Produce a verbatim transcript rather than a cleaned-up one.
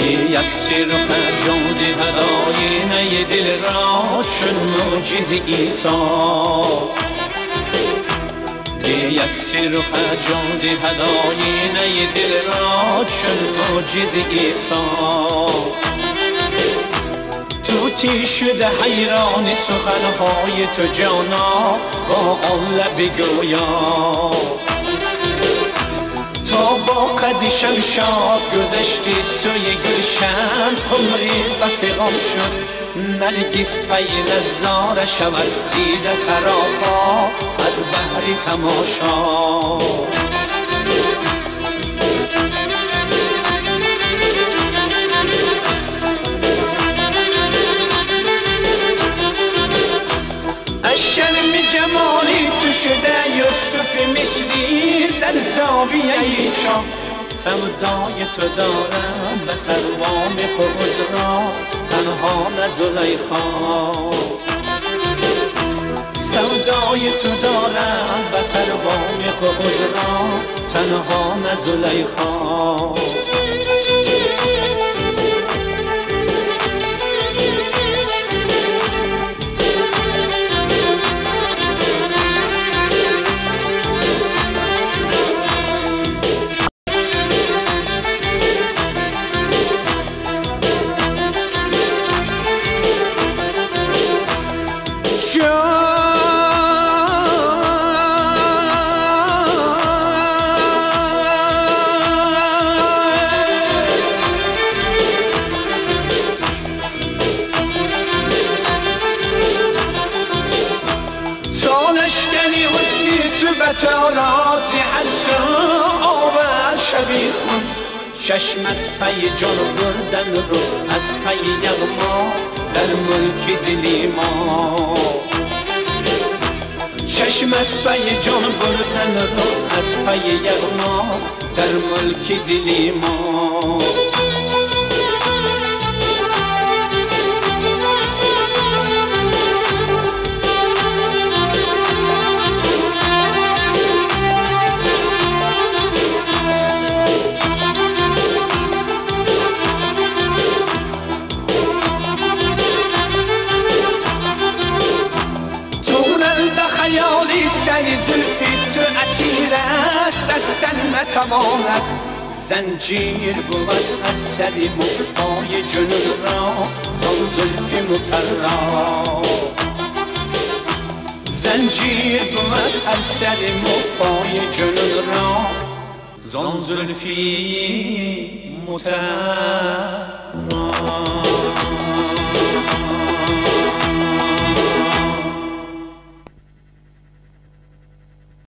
یک سر خرجان هداینه دل را چون معجز عیسی یک سر خرجان هداینه دل را چون معجز عیسی طوطی شده حیران سخنهای تو جانا با آن لب گویا تا با قد شمشاد گذشتی سوی گلشن قمری و فغان شد نرگس پی نظاره شود دیده سراپا از بحر تماشا از شرم جمالی تو شده یوسف مصری در زاویه چاه سودای تو دارم به سروام خود را تنها نه زلیخا سودای تو دارم به سروام خود را تنها نه زلیخا تارات حسن آور شبیه خون چشم از پی جان بردن رو از پی یغما در ملک دلی ما چشم از پی جان بردن رو از پی یغما در ملک دلی ما سر زلفی تو اسیر است دستن نتواند زنجیر بود هر سر موهای جنون را زان زلفی مطرا زنجیر بود هر سر موهای جنون را زان زلفی مطرا